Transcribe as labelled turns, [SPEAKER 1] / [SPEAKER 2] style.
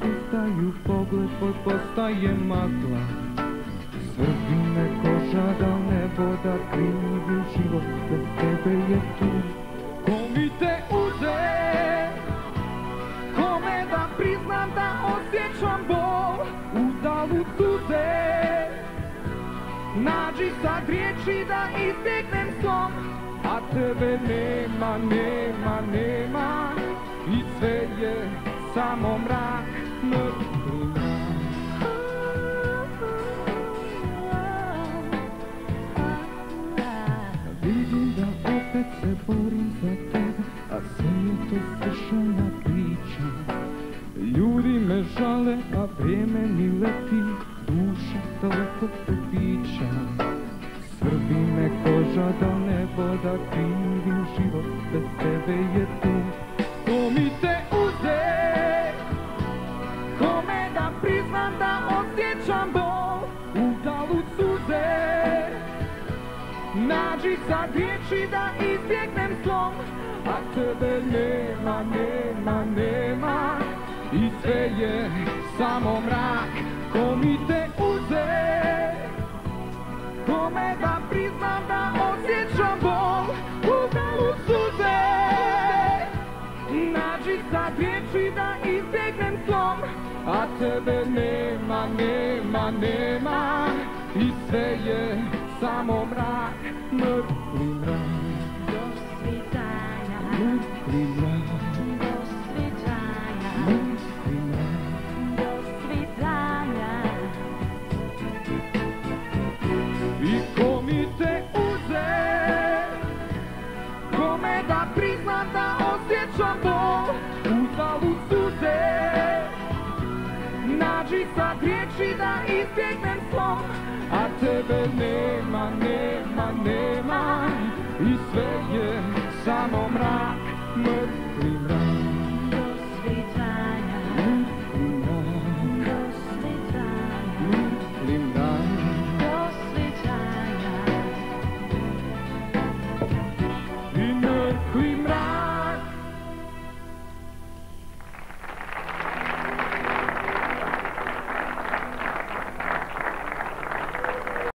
[SPEAKER 1] nestaju, pogled tvoj postaje magla. Svrbi me koža, da nebo da krivi život, bez tebe je tu. Ko mi te uze, kome da priznam da osjećam bol, uzalud suze. Nađi sad riječi da izbjegnem slom, a tebe nema, nema, nema. I sve je samo mrak, mrtvi mrak. Vidim da opet se borim za tebe, a sve je to svršena priča. Ljudi me žale, a vrijeme mi leti, duša daleko od bića. Svrbi me koža, da nebo da krivim život, bez tebe je tu. Ko mi te uze, kome da priznam da osjećam bol, uzalud suze. Nađi sad riječi da izbjegnem slom, a tebe nema, nema, nema. I sve je samo mrak. Ko mi te uze, kome da priznam da osjećam bol, uzalud suze. Nađi sad riječi da izbjegnem slom, a tebe nema, nema, nema. I sve je samo mrak, mrtvi mrak.
[SPEAKER 2] Do svitanja,
[SPEAKER 1] Mrtvi mrak.
[SPEAKER 2] do svitanja,
[SPEAKER 1] Mrtvi mrak.
[SPEAKER 2] do svitanja.
[SPEAKER 1] I ko mi te uze, kome da priznam da osjećam bol, uzalud suze. Nađi sad riječi da izbjegnem slom, a tebe nema, nema, nema. I sve